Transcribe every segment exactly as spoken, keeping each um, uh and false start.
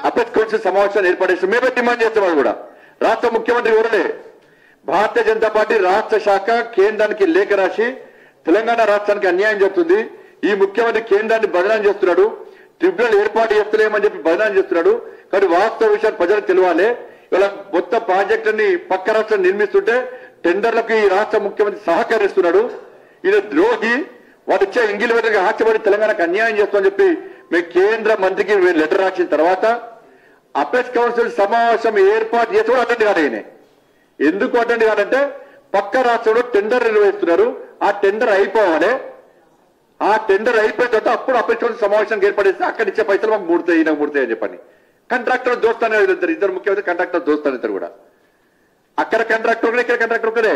Apex council సమావేశాన్ని ఏర్పాటు చేస్తాం. మేమే డిమాండ్ చేస్తాం. కూడా రాష్ట్ర ముఖ్యమంత్రి ఎవరలే భారతీయ జనతా పార్టీ రాష్ట్ర శాఖ కేంద్రానికి లేఖ రాసి తెలంగాణ రాష్ట్రానికి అన్యాయం చేస్తుంది, ఈ ముఖ్యమంత్రి కేంద్రాన్ని బదనాం చేస్తున్నాడు, ట్రిబ్యునల్ ఏర్పాటు చేస్తలేమని చెప్పి బదనాం చేస్తున్నాడు. కానీ వాస్తవ విషయాలు ప్రజలకు తెలియాలి. ఇలా మొత్తం ప్రాజెక్టుని పక్క రాష్ట్రం నిర్మిస్తుంటే టెండర్లకు ఈ రాష్ట్ర ముఖ్యమంత్రి సహకరిస్తున్నాడు. ఈయన ద్రోహి, వాడు ఇచ్చే ఇంగిల్ వెంటనే హాస్యపడి తెలంగాణకు అన్యాయం చేస్తామని చెప్పి మేము కేంద్ర మంత్రికి లెటర్ రాసిన తర్వాత అపెక్స్ కౌన్సిల్ సమావేశం ఏర్పాటు చేసి కూడా అటెండ్ కాదు. ఆయన ఎందుకు అటెండ్ కాదంటే పక్క రాష్ట్రంలో టెండర్ నిర్వహిస్తున్నారు, ఆ టెండర్ అయిపోవాలి. ఆ టెండర్ అయిపోయిన తర్వాత అప్పుడు అపెక్స్ కౌన్సిల్ సమావేశానికి ఏర్పడేస్తే అక్కడ ఇచ్చే పైసలు మాకు మూడతాయి, ఈయనకు మూడతాయి అని చెప్పని కాంట్రాక్టర్ దోస్తానే ఇద్దరు ఇద్దరు ముఖ్యమంత్రి కాంట్రాక్టర్ దోస్తాను ఇద్దరు కూడా. అక్కడ కాంట్రాక్టర్ ఒకరే, ఇక్కడ కాంట్రాక్టర్ ఒకరే.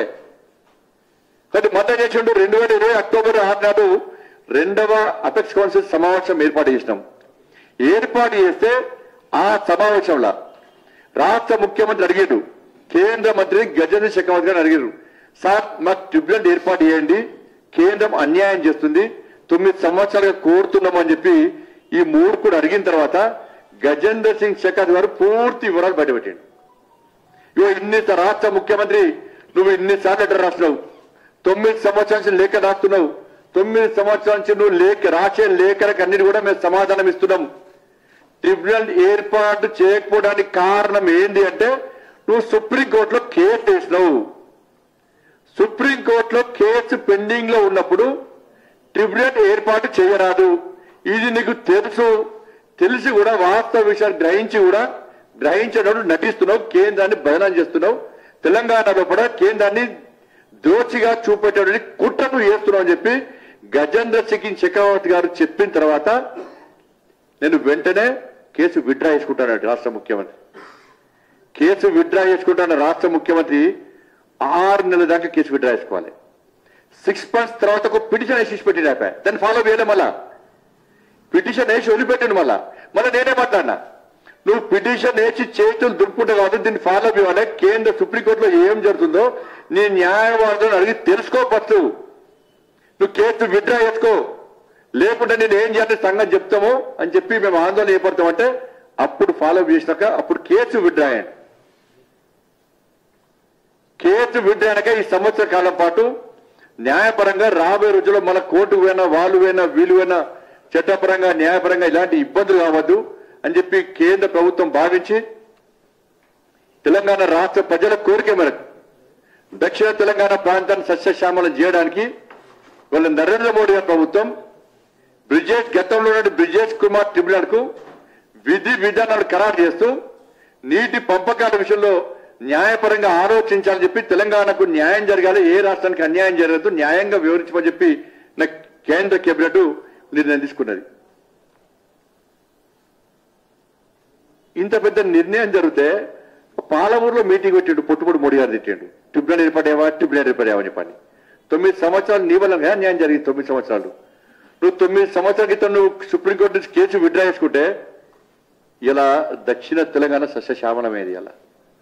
కానీ మద్దతు చేసిండు. రెండు వేల ఇరవై అక్టోబర్ ఆరు నాడు రెండవ అపెక్స్ కౌన్సిల్ సమావేశం ఏర్పాటు చేసినాం. ఏర్పాటు చేస్తే ఆ సమావేశంలో రాష్ట్ర ముఖ్యమంత్రి అడిగాడు, కేంద్ర మంత్రి గజేంద్ర షెకావత్ గారిని అడిగారు, సార్ మాకు ట్రిబ్యునల్ ఏర్పాటు చేయండి, కేంద్రం అన్యాయం చేస్తుంది, తొమ్మిది సంవత్సరాలుగా కోరుతున్నామని చెప్పి ఈ మూడు కూడా అడిగిన తర్వాత గజేంద్ర సింగ్ షెకావత్ గారు పూర్తి వివరాలు బయటపెట్టాడు. ఇవో ఇన్ని రాష్ట్ర ముఖ్యమంత్రి నువ్వు ఇన్నిసార్లు లెటర్ రాస్తున్నావు, తొమ్మిది సంవత్సరాల నుంచి లేఖ రాస్తున్నావు, తొమ్మిది సంవత్సరాల నుంచి నువ్వు లేఖ రాసే లేఖలకు అన్నిటి కూడా మేము సమాధానం ఇస్తున్నాం. ట్రిబ్యునల్ ఏర్పాటు చేయకపోవడానికి కారణం ఏంటి అంటే నువ్వు సుప్రీంకోర్టులో కేసు వేసినావు. సుప్రీంకోర్టులో కేసు పెండింగ్ లో ఉన్నప్పుడు ట్రిబ్యునల్ ఏర్పాటు చేయరాదు. ఇది నీకు తెలుసు. తెలిసి కూడా వాస్తవ విషయాన్ని గ్రహించి కూడా గ్రహించినప్పుడు నటిస్తున్నావు, కేంద్రాన్ని బదనాం చేస్తున్నావు, తెలంగాణలో కూడా కేంద్రాన్ని దోచిగా చూపెట్టడానికి కుట్రను చేస్తున్నావు అని చెప్పి గజేంద్ర సింగ్ షెకావత్ గారు చెప్పిన తర్వాత నేను వెంటనే కేసు విత్డ్రా చేసుకుంటాను రాష్ట్ర ముఖ్యమంత్రి. కేసు విత్డ్రా చేసుకుంటాను రాష్ట్ర ముఖ్యమంత్రి ఆరు నెలల దాకా కేసు విత్డ్రా చేసుకోవాలి. సిక్స్ మంత్స్ తర్వాత ఒక పిటిషన్ వేసి పెట్టిన దాన్ని ఫాలో చేయడం, మళ్ళా పిటిషన్ వేసి వదిలిపెట్టాను. మళ్ళా మళ్ళీ నేనే మాట్లాడినా, నువ్వు పిటిషన్ వేసి చేతులు దులుపుకుంటావు కాబట్టి దీన్ని ఫాలో ఇవ్వాలి. కేంద్ర సుప్రీంకోర్టులో ఏం జరుగుతుందో నీ న్యాయవాదులను అడిగి తెలుసుకోవచ్చు. నువ్వు కేసు విత్డ్రా చేసుకో, లేకుంటే నేను ఏం చేయాలని సంగతి చెప్తాము అని చెప్పి మేము ఆందోళన ఏర్పడతామంటే అప్పుడు ఫాలో చేసినాక అప్పుడు కేసు విత్డ్రా అయ్యాను. కేసు విత్డ్రా అయినాక ఈ సంవత్సర కాలం పాటు న్యాయపరంగా రాబోయే రోజుల్లో మన కోర్టుకు పోయినా వాళ్ళు పోయినా వీళ్ళు పోయినా చట్టపరంగా న్యాయపరంగా ఇలాంటి ఇబ్బందులు కావద్దు అని చెప్పి కేంద్ర ప్రభుత్వం భావించి తెలంగాణ రాష్ట్ర ప్రజల కోరిక మేరకు దక్షిణ తెలంగాణ ప్రాంతాన్ని సస్యశ్యామలం చేయడానికి వాళ్ళ నరేంద్ర మోడీ ప్రభుత్వం బ్రిజేష్ గతంలో బ్రిజేష్ కుమార్ ట్రిబ్యునల్ కు విధి విధానాలు ఖరారు చేస్తూ నీటి పంపకాల విషయంలో న్యాయపరంగా ఆలోచించాలని చెప్పి తెలంగాణకు న్యాయం జరగాలి, ఏ రాష్ట్రానికి అన్యాయం జరగదు, న్యాయంగా వివరించమని చెప్పి నా కేంద్ర కేబినెట్ నిర్ణయం తీసుకున్నది. ఇంత పెద్ద నిర్ణయం జరిగితే పాలమూరులో మీటింగ్ పెట్టిండు, పొట్టుపొడి మోడీ గారు తిట్టిండు, ట్రిబ్యునల్ ఏర్పడేవా ట్రిబ్యునల్ ఏర్పడేవా అని పని. తొమ్మిది సంవత్సరాలు నీ వల్ల న్యాయం జరిగింది. తొమ్మిది సంవత్సరాలు నువ్వు తొమ్మిది సంవత్సరాల క్రితం నువ్వు సుప్రీంకోర్టు నుంచి కేసు విత్డ్రా చేసుకుంటే ఇలా దక్షిణ తెలంగాణ సస్యశ్యామలమేది. ఇలా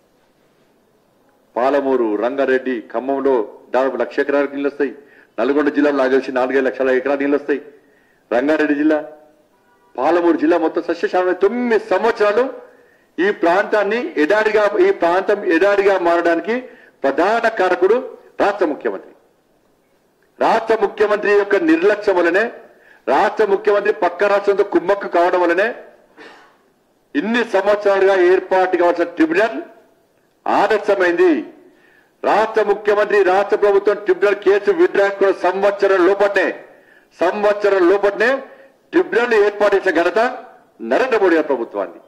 పాలమూరు, రంగారెడ్డి, ఖమ్మంలో దాదాపు లక్ష ఎకరాలకు నీళ్ళు వస్తాయి. నల్గొండ జిల్లాలో నాకు తెలిసి నాలుగైదు లక్షల ఎకరాల నీళ్ళు వస్తాయి. రంగారెడ్డి జిల్లా, పాలమూరు జిల్లా మొత్తం సస్యశ్యామలం. తొమ్మిది సంవత్సరాలు ఈ ప్రాంతాన్ని ఎడారిగా ఈ ప్రాంతం ఎడారిగా మారడానికి ప్రధాన కారకుడు రాష్ట్ర ముఖ్యమంత్రి. రాష్ట్ర ముఖ్యమంత్రి యొక్క నిర్లక్ష్యం వలనే, రాష్ట్ర ముఖ్యమంత్రి పక్క రాష్ట్రంతో కుమ్మక్కు కావడం వలనే ఇన్ని సంవత్సరాలుగా ఏర్పాటు కావాల్సిన ట్రిబ్యునల్ ఆలస్యమైంది. రాష్ట్ర ముఖ్యమంత్రి రాష్ట్ర ప్రభుత్వం ట్రిబ్యునల్ కేసు విత్డ్రా చేసుకున్న సంవత్సరం లోపట్నే సంవత్సరం లోపట్నే ట్రిబ్యునల్ ఏర్పాటు చేసిన ఘనత నరేంద్ర మోడీ గారి ప్రభుత్వాన్ని.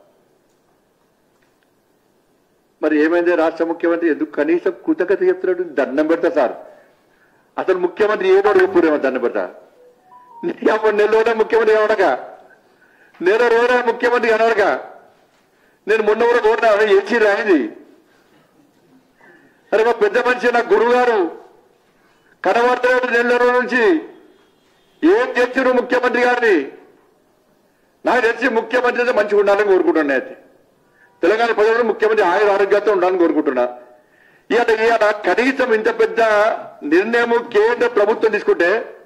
మరి ఏమైంది రాష్ట్ర ముఖ్యమంత్రి? ఎందుకు కనీసం కృతజ్ఞత చెప్తున్నాడు? దండం పెడతా సార్, అసలు ముఖ్యమంత్రి ఏదో చెప్పురేమో దండం పెడతా. నెల్లూరు ముఖ్యమంత్రి కావడక, నెల రోజున ముఖ్యమంత్రి కనవడక. నేను మొన్న కూడా కోరినా ఏసీ రాయింది. అరే మా పెద్ద మనిషి నా గురువు గారు కనబడతాడు నెల్లూరు నుంచి. ఏం తెచ్చారు ముఖ్యమంత్రి గారిని? నాకు తెలిసి ముఖ్యమంత్రి అయితే మంచిగా ఉండాలని కోరుకుంటున్నా. అయితే తెలంగాణ ప్రజలు ముఖ్యమంత్రి ఆయుర ఆరోగ్యంతో ఉండాలని కోరుకుంటున్నా. ఇవాళ ఇవాళ కనీసం ఇంత పెద్ద నిర్ణయం కేంద్ర ప్రభుత్వం తీసుకుంటే